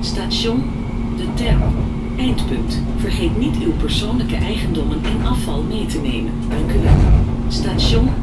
Station De Terp. Eindpunt. Vergeet niet uw persoonlijke eigendommen en afval mee te nemen. Dank u wel. Station